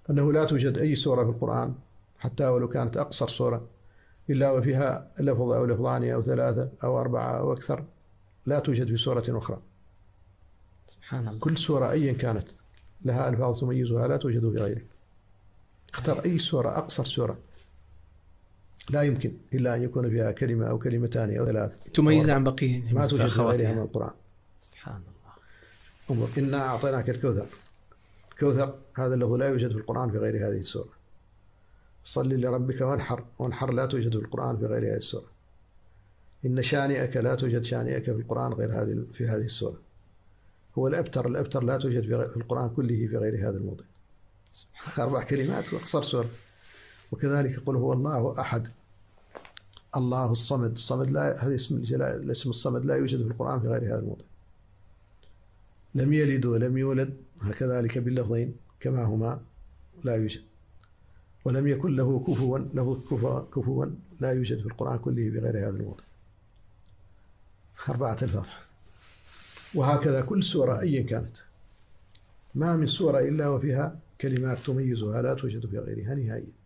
أنه لا توجد أي سورة في القرآن حتى ولو كانت أقصر سورة إلا وفيها لفظ أو لفظان أو ثلاثة أو أربعة أو أكثر لا توجد في سورة أخرى. سبحان الله. كل سورة أيا كانت لها ألفاظ تميزها لا توجد في غيره. اختر أي سورة أقصر سورة، لا يمكن إلا أن يكون فيها كلمة أو كلمتان أو ثلاث تميز عن بقية ما توجد في غيرها من أخواتها. القرآن. سبحان الله. انظر إنا أعطيناك الكوثر. الكوثر هذا له لا يوجد في القرآن في غير هذه السورة. صل لربك وانحر، وانحر لا توجد في القرآن في غير هذه السورة. إن شانئك لا توجد شانئك في القرآن غير في هذه السورة. هو الأبتر، الأبتر لا توجد في القرآن كله في غير هذا الموضع. 4 كلمات وأقصر سورة. وكذلك قل هو الله أحد، الله الصمد. الصمد لا، هذا اسم الجلال، الاسم الصمد لا يوجد في القرآن في غير هذا الموضع. لم يلد ولم يولد كذلك باللفظين كما هما لا يوجد. ولم يكن له كفوا، له كفوا لا يوجد في القرآن كله في غير هذا الموضع. 4 ألفاظ. وهكذا كل سورة أيا كانت، ما من سورة إلا وفيها كلمات تميزها لا توجد في غيرها نهائيا.